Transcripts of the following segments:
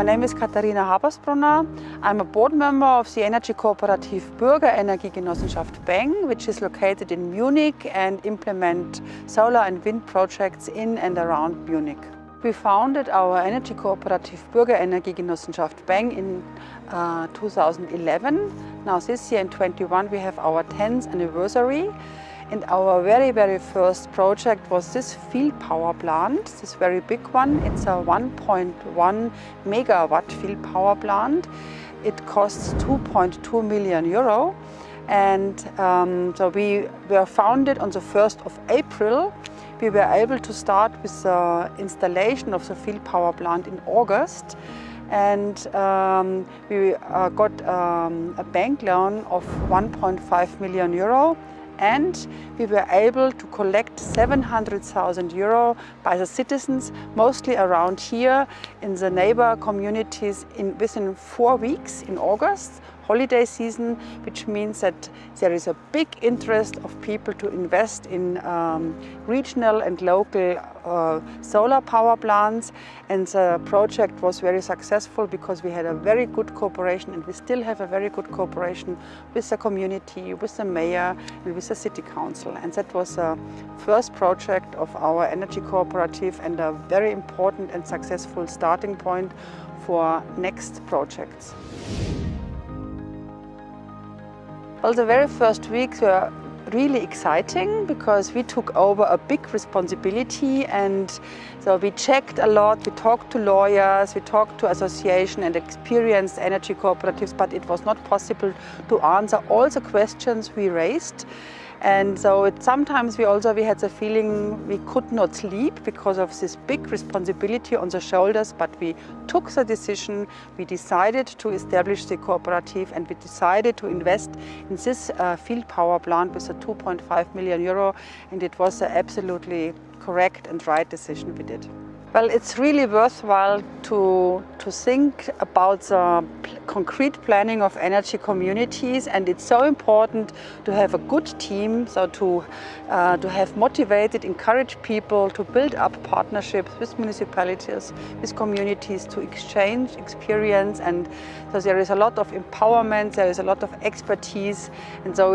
name is Katharina Habersbrunner. I'm a board member of the energy cooperative Bürgerenergiegenossenschaft Beng, which is located in Munich and implement solar and wind projects in and around Munich. We founded our energy cooperative Bürgerenergiegenossenschaft Beng in 2011. Now this year in 2021 we have our 10th anniversary. And our very first project was this field power plant, this very big one. It's a 1.1 megawatt field power plant. It costs 2.2 million euro. And so we were founded on the 1st of April. We were able to start with the installation of the field power plant in August. And we got a bank loan of 1.5 million euro. And we were able to collect 700,000 euro by the citizens, mostly around here in the neighbor communities within 4 weeks in August, holiday season, which means that there is a big interest of people to invest in regional and local solar power plants. And the project was very successful because we had a very good cooperation, and we still have a very good cooperation with the community, with the mayor and with the city council. And that was the first project of our energy cooperative and a very important and successful starting point for next projects. Well, the very first weeks were really exciting because we took over a big responsibility, and so we checked a lot, we talked to lawyers, we talked to association and experienced energy cooperatives, but it was not possible to answer all the questions we raised. And so sometimes we had the feeling we could not sleep because of this big responsibility on the shoulders, but we took the decision, we decided to establish the cooperative, and we decided to invest in this field power plant with a 2.5 million euro, and it was an absolutely correct and right decision we did. Well, it's really worthwhile to think about the concrete planning of energy communities, and it's so important to have a good team, so to have motivated, encourage people to build up partnerships with municipalities, with communities, to exchange experience. And so there is a lot of empowerment, there is a lot of expertise, and so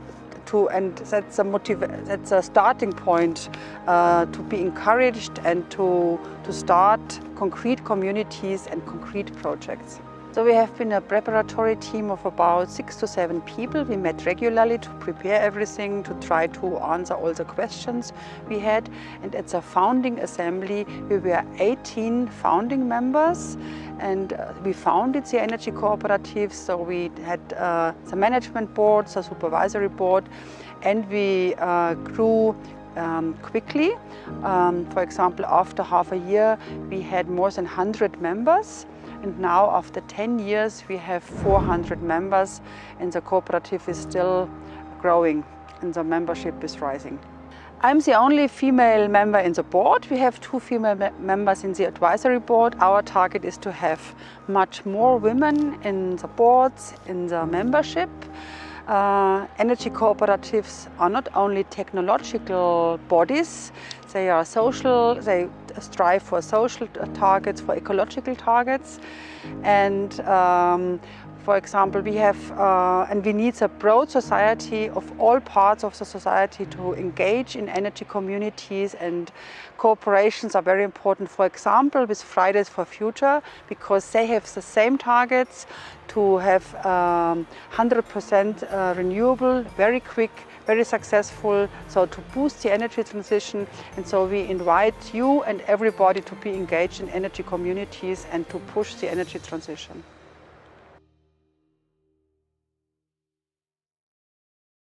that's a starting point to be encouraged and to start concrete communities and concrete projects. So we have been a preparatory team of about 6 to 7 people. We met regularly to prepare everything, to try to answer all the questions we had. And at the founding assembly, we were 18 founding members. And we founded the energy cooperatives, so we had the management board, the supervisory board, and we grew quickly. For example, after half a year, we had more than 100 members. And now, after 10 years, we have 400 members, and the cooperative is still growing, and the membership is rising. I'm the only female member in the board. We have 2 female members in the advisory board. Our target is to have much more women in the boards, in the membership. Energy cooperatives are not only technological bodies, they are social, they strive for social targets, for ecological targets. And for example, we have, and we need a broad society of all parts of the society to engage in energy communities, and cooperations are very important. For example, with Fridays for Future, because they have the same targets to have 100% renewable, very quick, very successful, so to boost the energy transition. And so we invite you and everybody to be engaged in energy communities and to push the energy transition.